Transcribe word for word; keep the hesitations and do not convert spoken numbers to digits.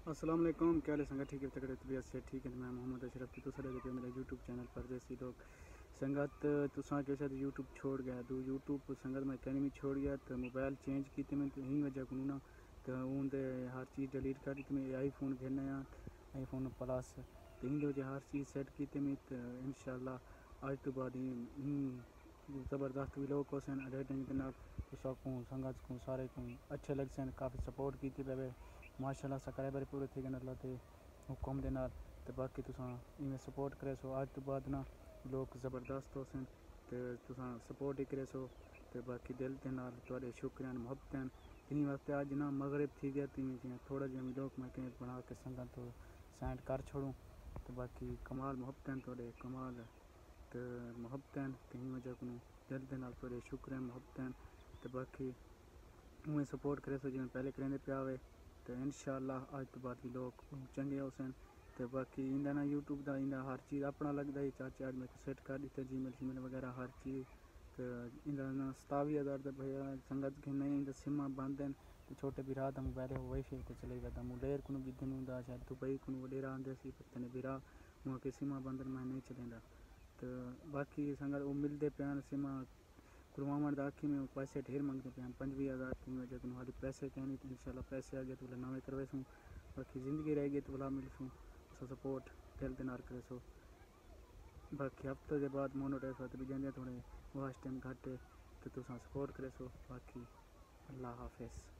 السلام علیکم، کیا سنگت ٹھیک ہے تکڑے طبیعت سے ٹھیک ہے؟ میں محمد اشرف کی تو سر دیتے میرے یوٹیوب چینل پر جیسی لوگ سنگت تساں کے ساتھ یوٹیوب چھوڑ گیا تو یوٹیوب سنگت میں کہیں بھی چھوڑ گیا تو موبائل چینج کی تو میں تو ہی وجہ کو نا تو اون دے ہر چیز ڈیلیٹ کر تو میں آئی فون گھرنا ہے آئی فون پلس تین وجہ ہر چیز سیٹ کی تو میں انشاءاللہ آج تو بعد ہی زبردست بھی لوگ کو سن ریٹنگ کے نال تو کو سنگت کو سارے کو اچھے لگ سن کافی سپورٹ کی پہ ماشاءاللہ سبسکرائبر پورے تھے گئے اللہ تے حکم دے نال تے باقی تساں ایویں سپورٹ کرے سو آج تو بعد نا لوگ زبردست ہو سن تے تساں سپورٹ ہی کرے سو تے باقی دل دے نال تواڈے شکریہ محبتاں انہی واسطے اج نا مغرب تھی گیا تے میں تھوڑا جہا لوگ میں کہ بنا کے سنگت تو سینڈ کر چھوڑوں تے باقی کمال محبتاں تواڈے کمال تے محبتاں تے ہی وجہ کو دل دے نال تواڈے شکریہ محبتاں تے باقی اویں سپورٹ کرے سو جویں پہلے کرندے پیا ہوئے تو انشاءاللہ آج تو بعد بھی لوگ چنگے ہو سن تو باقی اندا نا یوٹیوب دا اندا ہر چیز اپنا لگدا ہے چاچا میں سیٹ کر دیتے جی میل جی میل وغیرہ ہر چیز تو اندا نا ستاوی ہزار دا بھیا سنگت کے نہیں اندا سما بند ہیں تو چھوٹے بھرا دا موبائل وائی فائی تے چلے گا دا مولیر کو بھی دن دا شاید دبئی کو وڈیرا آندے سی پتہ نہیں بھرا وہاں کے سما بند میں نہیں چلیندا تو باقی سنگت وہ ملدے پیان سما قربان داکی میں پیسے ڈھیر منگتے پے پنجوی ہزار کی وجہ کو ہادی پیسے کہنی تو انشاءاللہ پیسے آگے تو نوے کروے سوں باقی زندگی رہ گئی تو بلا مل سوں سو سپورٹ دل دے نال کرے سو باقی ہفتے دے بعد مونوٹائز ہوتے بھی جاندے تھوڑے واش ٹائم گھٹ تو تساں سپورٹ کرے سو باقی اللہ حافظ.